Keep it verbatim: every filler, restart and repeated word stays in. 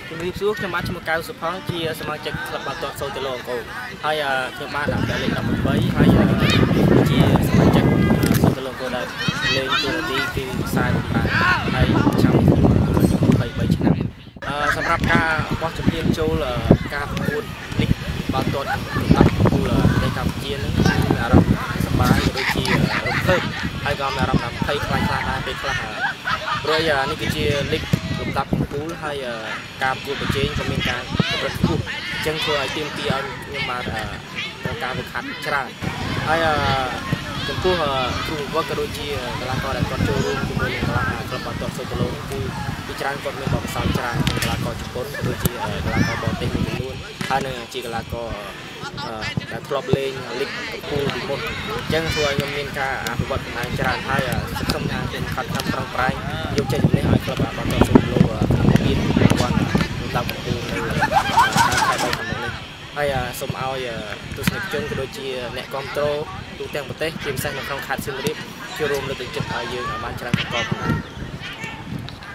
ជំរាបសួរខ្ញុំបាទឈ្មោះកៅសុផលជាសមាជិកក្លឹបបាល់ទាត់សូតេឡូអង្គរហើយខ្ញុំបានដាក់លេខដប់ប្រាំបីហើយជាសមាជិកសូតេឡូអង្គរដែលលេងតួនាទីគឺខ្សែបំផាហើយឆ្នាំនេះខ្ញុំក៏ยี่สิบបីឆ្នាំសម្រាប់ការបោះជំហានចូលការប្រកួតលីកបាល់ទាត់តាមគូលនៃកម្ពុជានឹងមានអារម្មណ៍សប្បាយដូចជារំភើបហើយក៏មានអារម្មណ៍ថាភ័យខ្លាចខ្លាចដែរពេលខ្លះព្រោះនេះគឺជាលីកលំដាប់គូលហើយការប្រកួតប្រជែងក៏មានការប្រព្រឹត្តខ្ពស់អញ្ចឹងធ្វើឲ្យទាមទារឲ្យខ្ញុំបានត្រូវការវឹកហាត់ច្រើនហើយចំពោះគ្រូបង្វឹកក៏ដូចជាកីឡាករដែលគាត់ចូលរួមជាមួយនឹងកីឡាក្លឹបបាល់ទាត់សូតេឡូនេះគឺពីច្រើនគាត់មានបទពិសោធន៍ច្រើនកីឡាករជប៉ុនក៏ដូចជាកីឡាករបរទេសមួយចំនួនហើយនឹងជាកីឡាករដែលធ្លាប់លេងលីកគូលពីមុនអញ្ចឹងធ្វើឲ្យខ្ញុំមានការអភិវឌ្ឍខ្លួនឯងច្រើនហើយសង្ឃឹមថាខ្ញុំខិតខំប្រឹងប្រែងយកជ័យជំនះឲ្យក្លឹបបាល់ទាត់សូតេឡូមានរង្វាន់តាមកំពូលនៅខែបីខាងមុខនេះហើយសូមឲ្យទស្សនិកជនក៏ដូចជាអ្នកគាំទ្រទូទាំងប្រទេសជាពិសេសនៅក្នុងខេត្តសៀមរាបចូលរួមលើកទឹកចិត្តឲ្យយើងបានច្រើនកកផងដែរ